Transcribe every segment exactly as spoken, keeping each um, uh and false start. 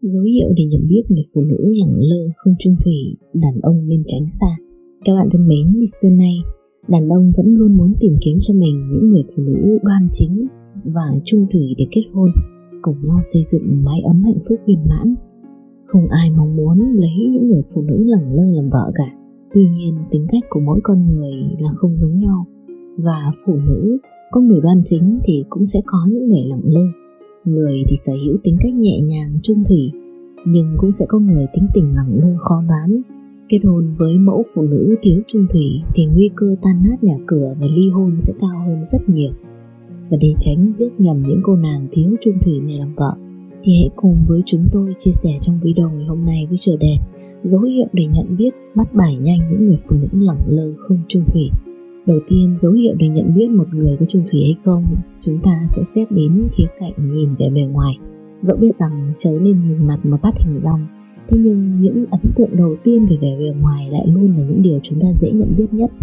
Dấu hiệu để nhận biết người phụ nữ lẳng lơ không chung thủy, đàn ông nên tránh xa. Các bạn thân mến, thì xưa nay đàn ông vẫn luôn muốn tìm kiếm cho mình những người phụ nữ đoan chính và chung thủy để kết hôn, cùng nhau xây dựng mái ấm hạnh phúc viên mãn. Không ai mong muốn lấy những người phụ nữ lẳng lơ làm vợ cả. Tuy nhiên, tính cách của mỗi con người là không giống nhau, và phụ nữ có người đoan chính thì cũng sẽ có những người lẳng lơ. Người thì sở hữu tính cách nhẹ nhàng chung thủy, nhưng cũng sẽ có người tính tình lẳng lơ khó đoán. Kết hôn với mẫu phụ nữ thiếu chung thủy thì nguy cơ tan nát nhà cửa và ly hôn sẽ cao hơn rất nhiều. Và để tránh rước nhầm những cô nàng thiếu chung thủy này làm vợ, thì hãy cùng với chúng tôi chia sẻ trong video ngày hôm nay với chủ đề dấu hiệu để nhận biết bắt bài nhanh những người phụ nữ lẳng lơ không chung thủy. Đầu tiên, dấu hiệu để nhận biết một người có chung thủy hay không, chúng ta sẽ xét đến khía cạnh nhìn về bề ngoài. Dẫu biết rằng chớ nên nhìn mặt mà bắt hình dong, thế nhưng những ấn tượng đầu tiên về vẻ bề ngoài lại luôn là những điều chúng ta dễ nhận biết nhất.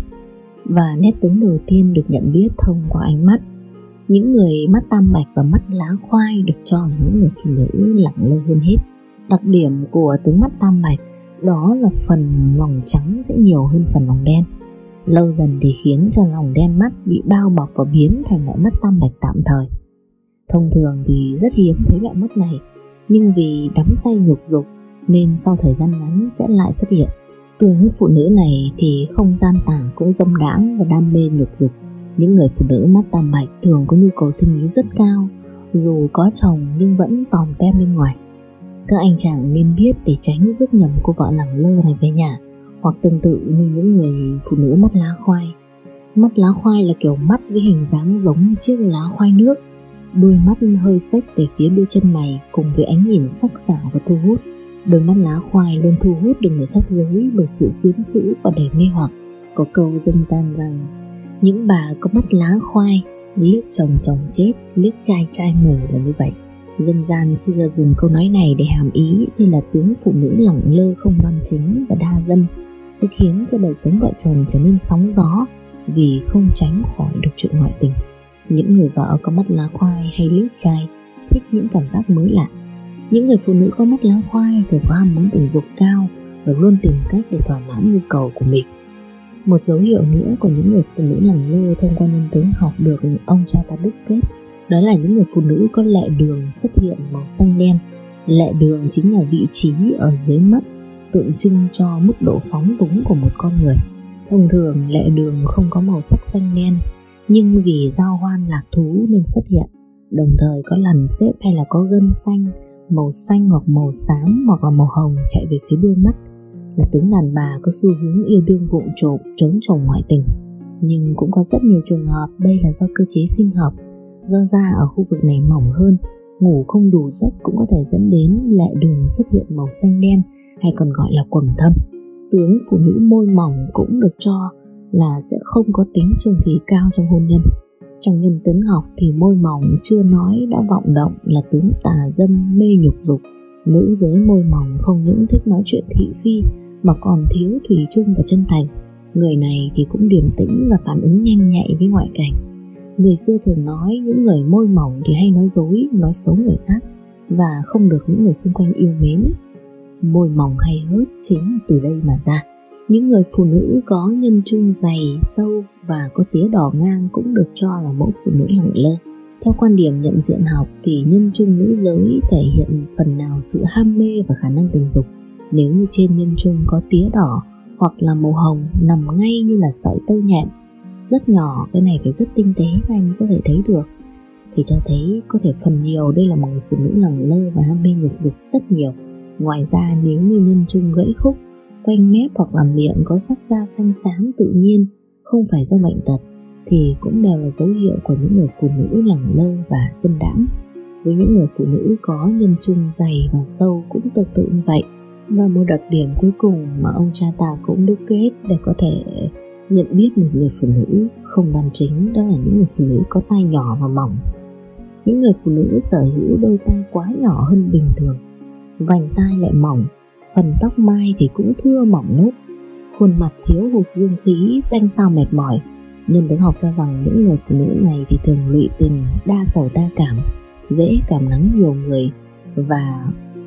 Và nét tướng đầu tiên được nhận biết thông qua ánh mắt. Những người mắt tam bạch và mắt lá khoai được cho là những người phụ nữ lẳng lơ hơn hết. Đặc điểm của tướng mắt tam bạch đó là phần lòng trắng sẽ nhiều hơn phần lòng đen. Lâu dần thì khiến cho lòng đen mắt bị bao bọc và biến thành loại mắt tam bạch tạm thời. Thông thường thì rất hiếm thấy loại mắt này, nhưng vì đắm say nhục dục nên sau thời gian ngắn sẽ lại xuất hiện. Tướng phụ nữ này thì không gian tả cũng dâm đãng và đam mê nhục dục. Những người phụ nữ mắt tam bạch thường có nhu cầu sinh lý rất cao, dù có chồng nhưng vẫn tòm tem bên ngoài. Các anh chàng nên biết để tránh rước nhầm cô vợ lẳng lơ này về nhà. Hoặc tương tự như những người phụ nữ mắt lá khoai. Mắt lá khoai là kiểu mắt với hình dáng giống như chiếc lá khoai nước. Đôi mắt hơi xếch về phía đuôi chân mày cùng với ánh nhìn sắc sảo và thu hút. Đôi mắt lá khoai luôn thu hút được người khác giới bởi sự quyến rũ và đầy mê hoặc. Có câu dân gian rằng những bà có mắt lá khoai liếc chồng chồng chết, liếc trai trai mù là như vậy. Dân gian xưa dùng câu nói này để hàm ý đây là tướng phụ nữ lẳng lơ không đoan chính và đa dâm sẽ khiến cho đời sống vợ chồng trở nên sóng gió vì không tránh khỏi được chuyện ngoại tình. Những người vợ có mắt lá khoai hay liếc trai thích những cảm giác mới lạ. Những người phụ nữ có mắt lá khoai thường có ham muốn tình dục cao và luôn tìm cách để thỏa mãn nhu cầu của mình. Một dấu hiệu nữa của những người phụ nữ lẳng lơ thông qua nhân tướng học được ông cha ta đúc kết, đó là những người phụ nữ có lệ đường xuất hiện màu xanh đen. Lệ đường chính là vị trí ở dưới mắt, tượng trưng cho mức độ phóng túng của một con người. Thông thường lệ đường không có màu sắc xanh đen, nhưng vì giao hoan lạc thú nên xuất hiện. Đồng thời có lằn xếp hay là có gân xanh, màu xanh hoặc màu xám hoặc là màu hồng chạy về phía đuôi mắt, là tướng đàn bà có xu hướng yêu đương vụng trộm, trốn chồng ngoại tình. Nhưng cũng có rất nhiều trường hợp đây là do cơ chế sinh học, do da ở khu vực này mỏng hơn, ngủ không đủ giấc cũng có thể dẫn đến lệ đường xuất hiện màu xanh đen hay còn gọi là quầng thâm. Tướng phụ nữ môi mỏng cũng được cho là sẽ không có tính chung thủy cao trong hôn nhân. Trong nhân tướng học thì môi mỏng chưa nói đã vọng động là tướng tà dâm mê nhục dục. Nữ giới môi mỏng không những thích nói chuyện thị phi mà còn thiếu thủy chung và chân thành. Người này thì cũng điềm tĩnh và phản ứng nhanh nhạy với ngoại cảnh. Người xưa thường nói những người môi mỏng thì hay nói dối, nói xấu người khác và không được những người xung quanh yêu mến. Môi mỏng hay hớt chính là từ đây mà ra. Những người phụ nữ có nhân trung dày, sâu và có tía đỏ ngang cũng được cho là mẫu phụ nữ lẳng lơ. Theo quan điểm nhận diện học thì nhân trung nữ giới thể hiện phần nào sự ham mê và khả năng tình dục. Nếu như trên nhân trung có tía đỏ hoặc là màu hồng nằm ngay như là sợi tơ nhện, rất nhỏ, cái này phải rất tinh tế các anh mới có thể thấy được, thì cho thấy có thể phần nhiều đây là một người phụ nữ lẳng lơ và ham mê nhục dục rất nhiều. Ngoài ra, nếu như nhân trung gãy khúc, quanh mép hoặc là miệng có sắc da xanh xám tự nhiên, không phải do bệnh tật, thì cũng đều là dấu hiệu của những người phụ nữ lẳng lơ và dâm đãng. Với những người phụ nữ có nhân trung dày và sâu cũng tương tự như vậy. Và một đặc điểm cuối cùng mà ông cha ta cũng đúc kết để có thể nhận biết một người phụ nữ không đoan chính, đó là những người phụ nữ có tai nhỏ và mỏng. Những người phụ nữ sở hữu đôi tai quá nhỏ hơn bình thường, vành tai lại mỏng, phần tóc mai thì cũng thưa mỏng nốt, khuôn mặt thiếu hụt dương khí, xanh xao mệt mỏi. Nhân tướng học cho rằng những người phụ nữ này thì thường lụy tình, đa sầu đa cảm, dễ cảm nắng nhiều người và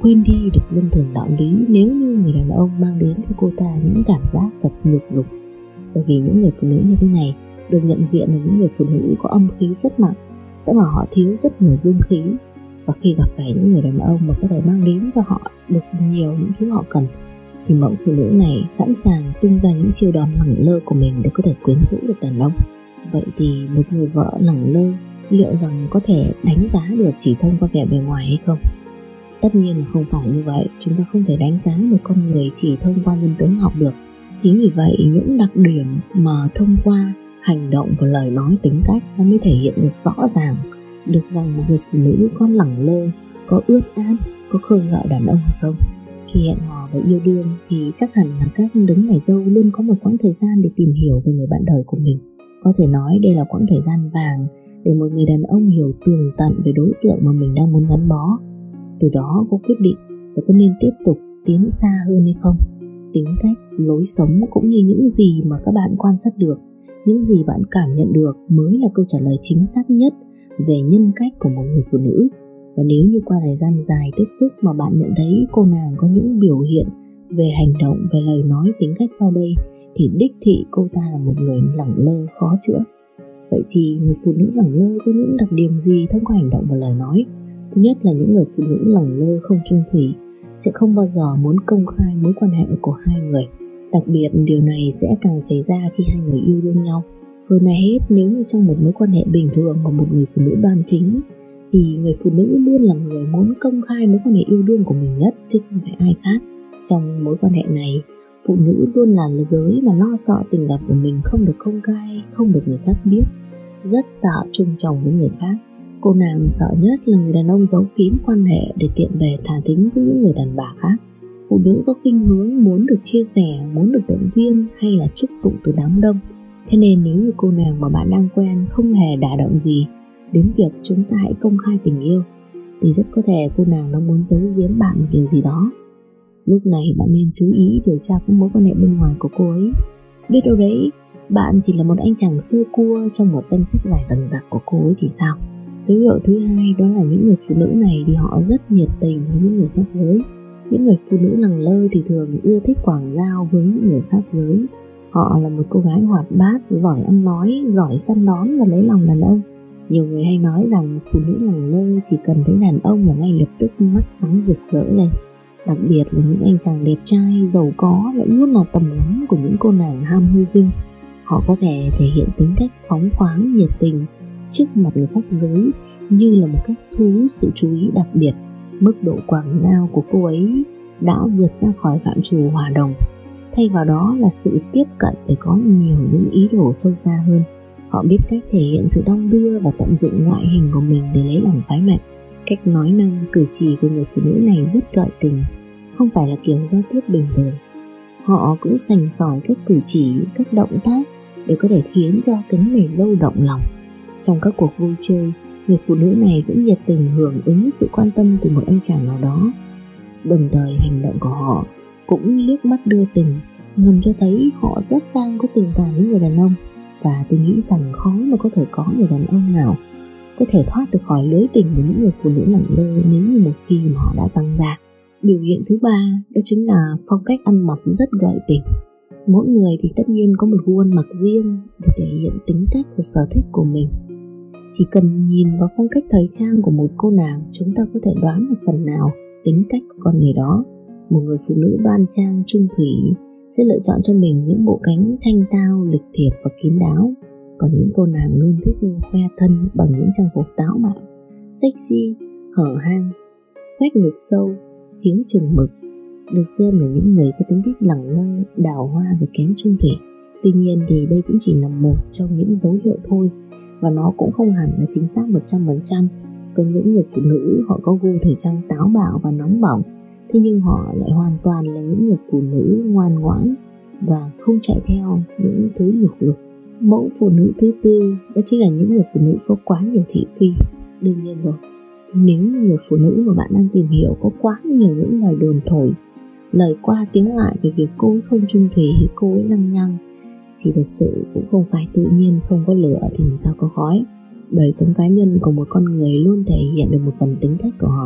quên đi được luân thường đạo lý nếu như người đàn ông mang đến cho cô ta những cảm giác thật nhục dục. Bởi vì những người phụ nữ như thế này được nhận diện là những người phụ nữ có âm khí rất nặng, tức là họ thiếu rất nhiều dương khí, và khi gặp phải những người đàn ông mà có thể mang đến cho họ được nhiều những thứ họ cần thì mẫu phụ nữ này sẵn sàng tung ra những chiêu đòn lẳng lơ của mình để có thể quyến rũ được đàn ông. Vậy thì một người vợ lẳng lơ liệu rằng có thể đánh giá được chỉ thông qua vẻ bề ngoài hay không? Tất nhiên là không phải như vậy. Chúng ta không thể đánh giá một con người chỉ thông qua nhân tướng học được. Chính vì vậy những đặc điểm mà thông qua hành động và lời nói, tính cách nó mới thể hiện được rõ ràng được rằng một người phụ nữ có lẳng lơ, có ướt át, có khơi gợi đàn ông hay không. Khi hẹn hò và yêu đương thì chắc hẳn là các đấng mày râu luôn có một quãng thời gian để tìm hiểu về người bạn đời của mình. Có thể nói đây là quãng thời gian vàng để một người đàn ông hiểu tường tận về đối tượng mà mình đang muốn gắn bó. Từ đó có quyết định là có nên tiếp tục tiến xa hơn hay không. Tính cách, lối sống cũng như những gì mà các bạn quan sát được, những gì bạn cảm nhận được mới là câu trả lời chính xác nhất về nhân cách của một người phụ nữ. Và nếu như qua thời gian dài tiếp xúc mà bạn nhận thấy cô nàng có những biểu hiện về hành động, về lời nói, tính cách sau đây thì đích thị cô ta là một người lẳng lơ khó chữa. Vậy thì người phụ nữ lẳng lơ có những đặc điểm gì thông qua hành động và lời nói? Thứ nhất là những người phụ nữ lẳng lơ không chung thủy sẽ không bao giờ muốn công khai mối quan hệ của hai người. Đặc biệt điều này sẽ càng xảy ra khi hai người yêu đương nhau. Hơn ai hết, nếu như trong một mối quan hệ bình thường của một người phụ nữ đoan chính thì người phụ nữ luôn là người muốn công khai mối quan hệ yêu đương của mình nhất chứ không phải ai khác. Trong mối quan hệ này, phụ nữ luôn là giới mà lo sợ tình cảm của mình không được công khai, không được người khác biết, rất sợ chung chồng với người khác. Cô nàng sợ nhất là người đàn ông giấu kín quan hệ để tiện bề thả thính với những người đàn bà khác. Phụ nữ có khuynh hướng muốn được chia sẻ, muốn được động viên hay là chúc tụng từ đám đông. Thế nên nếu như cô nàng mà bạn đang quen không hề đả động gì đến việc chúng ta hãy công khai tình yêu thì rất có thể cô nàng nó muốn giấu giếm bạn một điều gì đó. Lúc này bạn nên chú ý điều tra các mối quan hệ bên ngoài của cô ấy. Biết đâu đấy bạn chỉ là một anh chàng sơ cua trong một danh sách dài dằng dặc của cô ấy thì sao? Dấu hiệu thứ hai đó là những người phụ nữ này thì họ rất nhiệt tình với những người khác giới. Những người phụ nữ lẳng lơ thì thường ưa thích quảng giao với những người khác giới. Họ là một cô gái hoạt bát, giỏi ăn nói, giỏi săn đón và lấy lòng đàn ông. Nhiều người hay nói rằng phụ nữ lẳng lơ chỉ cần thấy đàn ông là ngay lập tức mắt sáng rực rỡ lên. Đặc biệt là những anh chàng đẹp trai, giàu có lại luôn là tầm ngắm của những cô nàng ham hư vinh. Họ có thể thể hiện tính cách phóng khoáng, nhiệt tình trước mặt người khác giới như là một cách thu hút sự chú ý đặc biệt. Mức độ quảng giao của cô ấy đã vượt ra khỏi phạm trù hòa đồng. Thay vào đó là sự tiếp cận để có nhiều những ý đồ sâu xa hơn. Họ biết cách thể hiện sự đong đưa và tận dụng ngoại hình của mình để lấy lòng phái mạnh. Cách nói năng, cử chỉ của người phụ nữ này rất gợi tình, không phải là kiểu giao tiếp bình thường. Họ cũng sành sỏi các cử chỉ, các động tác để có thể khiến cho cánh mày râu động lòng. Trong các cuộc vui chơi, người phụ nữ này sẽ nhiệt tình hưởng ứng sự quan tâm từ một anh chàng nào đó. Đồng thời hành động của họ cũng liếc mắt đưa tình, ngầm cho thấy họ rất đang có tình cảm với người đàn ông. Và tôi nghĩ rằng khó mà có thể có người đàn ông nào có thể thoát được khỏi lưới tình của những người phụ nữ lẳng lơ nếu như một khi mà họ đã răng ra. Biểu hiện thứ ba đó chính là phong cách ăn mặc rất gợi tình. Mỗi người thì tất nhiên có một gu ăn mặc riêng để thể hiện tính cách và sở thích của mình. Chỉ cần nhìn vào phong cách thời trang của một cô nàng, chúng ta có thể đoán được phần nào tính cách của con người đó. Một người phụ nữ đoan trang trung thủy sẽ lựa chọn cho mình những bộ cánh thanh tao, lịch thiệp và kín đáo. Còn những cô nàng luôn thích khoe thân bằng những trang phục táo bạo, sexy, hở hang, khoét ngực sâu, thiếu chừng mực, được xem là những người có tính cách lẳng lơ, đào hoa và kém trung thủy. Tuy nhiên thì đây cũng chỉ là một trong những dấu hiệu thôi, và nó cũng không hẳn là chính xác một trăm phần trăm. Có những người phụ nữ họ có gu thời trang táo bạo và nóng bỏng, thế nhưng họ lại hoàn toàn là những người phụ nữ ngoan ngoãn và không chạy theo những thứ nhục dục. Mẫu phụ nữ thứ tư đó chính là những người phụ nữ có quá nhiều thị phi. Đương nhiên rồi, nếu như người phụ nữ mà bạn đang tìm hiểu có quá nhiều những lời đồn thổi, lời qua tiếng lại về việc cô ấy không trung thủy, cô ấy lăng nhăng, thì thực sự cũng không phải tự nhiên không có lửa thì làm sao có khói. Đời sống cá nhân của một con người luôn thể hiện được một phần tính cách của họ.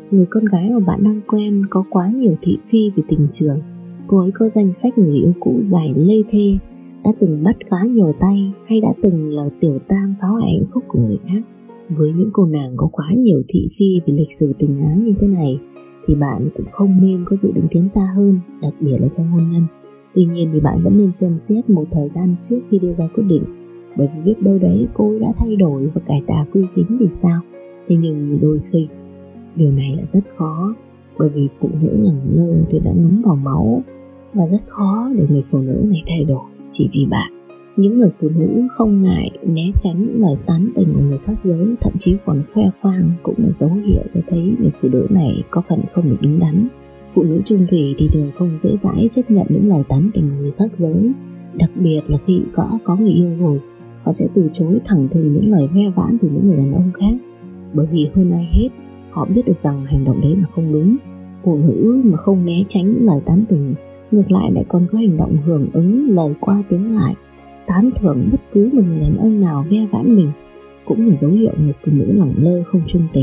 Người con gái mà bạn đang quen có quá nhiều thị phi về tình trường. Cô ấy có danh sách người yêu cũ dài lê thê, đã từng bắt khá nhiều tay, hay đã từng là tiểu tam phá hoại hạnh phúc của người khác. Với những cô nàng có quá nhiều thị phi về lịch sử tình ái như thế này thì bạn cũng không nên có dự định tiến xa hơn, đặc biệt là trong hôn nhân. Tuy nhiên thì bạn vẫn nên xem xét một thời gian trước khi đưa ra quyết định, bởi vì biết đâu đấy cô ấy đã thay đổi và cải tà quy chính thì sao. Thế nhưng đôi khi điều này là rất khó, bởi vì phụ nữ lẳng lơ thì đã ngấm vào máu, và rất khó để người phụ nữ này thay đổi chỉ vì bạn. Những người phụ nữ không ngại né tránh những lời tán tỉnh của người khác giới, thậm chí còn khoe khoang, cũng là dấu hiệu cho thấy người phụ nữ này có phần không được đứng đắn. Phụ nữ chung thủy thì thường không dễ dãi chấp nhận những lời tán tỉnh của người khác giới, đặc biệt là khi có có người yêu rồi. Họ sẽ từ chối thẳng thừng những lời ve vãn từ những người đàn ông khác, bởi vì hơn ai hết họ biết được rằng hành động đấy là không đúng. Phụ nữ mà không né tránh những lời tán tỉnh, ngược lại lại còn có hành động hưởng ứng lời qua tiếng lại, tán thưởng bất cứ một người đàn ông nào ve vãn mình, cũng là dấu hiệu người phụ nữ lẳng lơ không trung tình.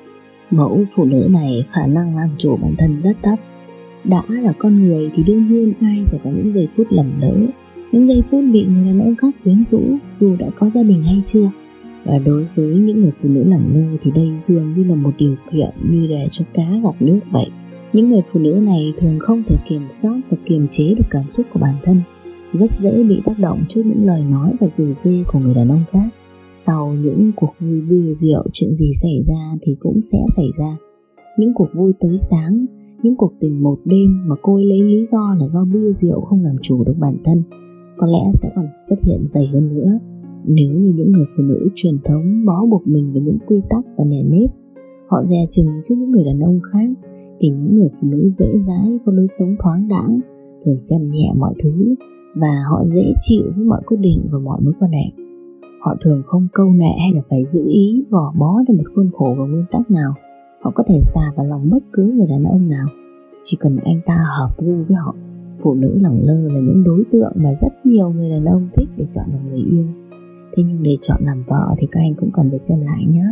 Mẫu phụ nữ này khả năng làm chủ bản thân rất thấp. Đã là con người thì đương nhiên ai sẽ có những giây phút lầm lỡ, những giây phút bị người đàn ông khác quyến rũ dù đã có gia đình hay chưa. Và đối với những người phụ nữ lẳng lơ thì đây dường như là một điều kiện như để cho cá gặp nước vậy. Những người phụ nữ này thường không thể kiểm soát và kiềm chế được cảm xúc của bản thân, rất dễ bị tác động trước những lời nói và rủ rê của người đàn ông khác. Sau những cuộc vui bia rượu, chuyện gì xảy ra thì cũng sẽ xảy ra. Những cuộc vui tới sáng, những cuộc tình một đêm mà cô ấy lấy lý do là do bia rượu không làm chủ được bản thân, có lẽ sẽ còn xuất hiện dày hơn nữa. Nếu như những người phụ nữ truyền thống bó buộc mình với những quy tắc và nề nếp, họ dè chừng trước những người đàn ông khác, thì những người phụ nữ dễ dãi có lối sống thoáng đãng, thường xem nhẹ mọi thứ, và họ dễ chịu với mọi quyết định và mọi mối quan hệ. Họ thường không câu nệ hay là phải giữ ý gò bó theo một khuôn khổ và nguyên tắc nào. Họ có thể xà vào lòng bất cứ người đàn ông nào, chỉ cần anh ta hợp gu với họ. Phụ nữ lẳng lơ là những đối tượng mà rất nhiều người đàn ông thích để chọn làm người yêu. Thế nhưng để chọn làm vợ thì các anh cũng cần phải xem lại nhé.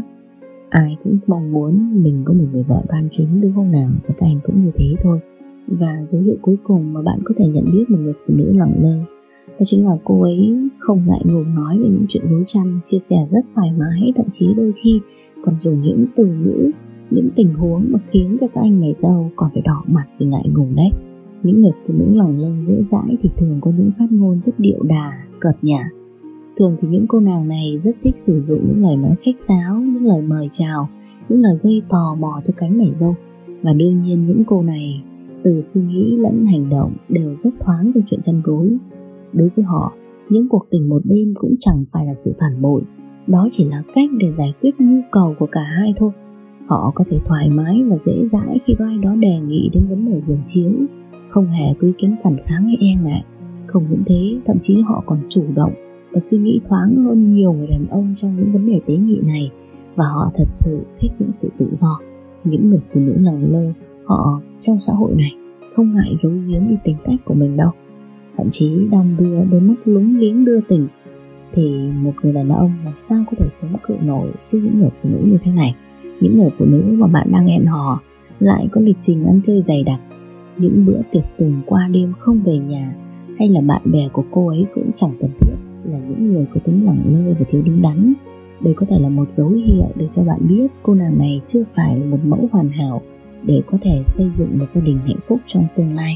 Ai cũng mong muốn mình có một người vợ đoan chính, đúng không nào? Và các anh cũng như thế thôi. Và dấu hiệu cuối cùng mà bạn có thể nhận biết một người phụ nữ lẳng lơ, đó chính là cô ấy không ngại ngùng nói về những chuyện gối chăn, chia sẻ rất thoải mái, thậm chí đôi khi còn dùng những từ ngữ, những tình huống mà khiến cho các anh mày râu còn phải đỏ mặt vì ngại ngùng đấy. Những người phụ nữ lẳng lơ dễ dãi thì thường có những phát ngôn rất điệu đà, cợt nhả. Thường thì những cô nàng này rất thích sử dụng những lời nói khách sáo, những lời mời chào, những lời gây tò mò cho cánh mày râu. Và đương nhiên những cô này từ suy nghĩ lẫn hành động đều rất thoáng trong chuyện chăn gối. Đối với họ, những cuộc tình một đêm cũng chẳng phải là sự phản bội, đó chỉ là cách để giải quyết nhu cầu của cả hai thôi. Họ có thể thoải mái và dễ dãi khi có ai đó đề nghị đến vấn đề giường chiếu, không hề có ý kiến phản kháng hay e ngại. Không những thế, thậm chí họ còn chủ động và suy nghĩ thoáng hơn nhiều người đàn ông trong những vấn đề tế nhị này, và họ thật sự thích những sự tự do. Những người phụ nữ lẳng lơ, họ trong xã hội này không ngại giấu giếm đi tính cách của mình đâu. Thậm chí đong đưa đôi mắt lúng liếng đưa tình, thì một người đàn ông làm sao có thể chống cự nổi trước những người phụ nữ như thế này. Những người phụ nữ mà bạn đang hẹn hò lại có lịch trình ăn chơi dày đặc, những bữa tiệc tùng qua đêm không về nhà, hay là bạn bè của cô ấy cũng chẳng cần thiết là những người có tính lẳng lơ và thiếu đứng đắn. Đây có thể là một dấu hiệu để cho bạn biết cô nàng này chưa phải là một mẫu hoàn hảo để có thể xây dựng một gia đình hạnh phúc trong tương lai.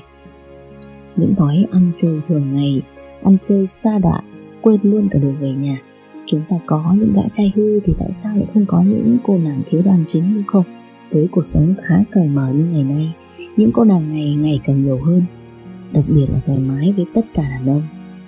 Những thói ăn chơi thường ngày, ăn chơi sa đọa, quên luôn cả đường về nhà. Chúng ta có những gã trai hư thì tại sao lại không có những cô nàng thiếu đoan chính, đúng không? Với cuộc sống khá cởi mở như ngày nay, những cô nàng này ngày càng nhiều hơn, đặc biệt là thoải mái với tất cả đàn ông.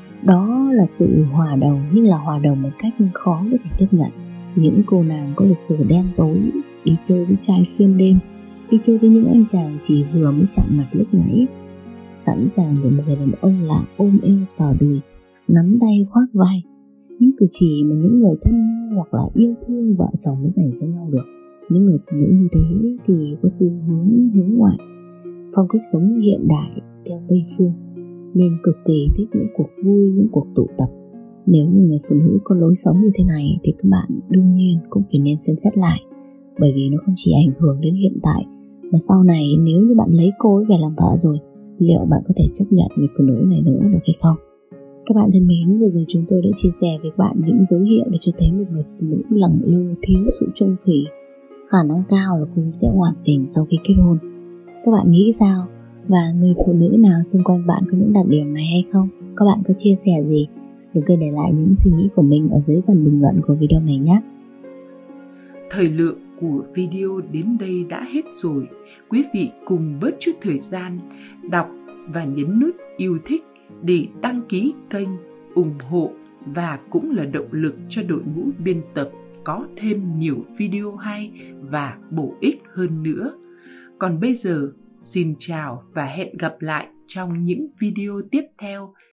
Đó là sự hòa đồng, nhưng là hòa đồng một cách khó có thể chấp nhận. Những cô nàng có lịch sử đen tối, đi chơi với trai xuyên đêm, đi chơi với những anh chàng chỉ vừa mới chạm mặt lúc nãy, sẵn sàng để một người đàn ông lạ ôm eo sờ đùi, nắm tay khoác vai. Những cử chỉ mà những người thân nhau hoặc là yêu thương vợ chồng mới dành cho nhau được. Những người phụ nữ như thế thì có xu hướng hướng ngoại, phong cách sống hiện đại theo Tây phương, nên cực kỳ thích những cuộc vui, những cuộc tụ tập. Nếu như người phụ nữ có lối sống như thế này thì các bạn đương nhiên cũng phải nên xem xét lại, bởi vì nó không chỉ ảnh hưởng đến hiện tại Và sau này nếu như bạn lấy cô ấy về làm vợ rồi, liệu bạn có thể chấp nhận người phụ nữ này nữa được hay không? Các bạn thân mến, vừa rồi chúng tôi đã chia sẻ với bạn những dấu hiệu để cho thấy một người phụ nữ lẳng lơ, thiếu sự chung thủy. Khả năng cao là cô sẽ ngoại tình sau khi kết hôn. Các bạn nghĩ sao? Và người phụ nữ nào xung quanh bạn có những đặc điểm này hay không? Các bạn có chia sẻ gì? Đừng quên để lại những suy nghĩ của mình ở dưới phần bình luận của video này nhé. Thời lượng của video đến đây đã hết rồi. Quý vị cùng bớt chút thời gian đọc và nhấn nút yêu thích để đăng ký kênh, ủng hộ và cũng là động lực cho đội ngũ biên tập có thêm nhiều video hay và bổ ích hơn nữa. Còn bây giờ, xin chào và hẹn gặp lại trong những video tiếp theo